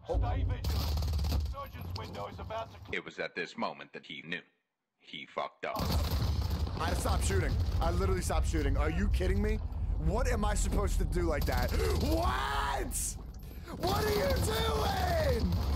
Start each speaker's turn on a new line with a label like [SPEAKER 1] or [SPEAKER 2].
[SPEAKER 1] Stay vigilant. Surgeon's window is about to...
[SPEAKER 2] It was at this moment that he knew. He fucked up.
[SPEAKER 3] I stopped shooting. I literally stopped shooting. Are you kidding me? What am I supposed to do like that? What? What are you doing?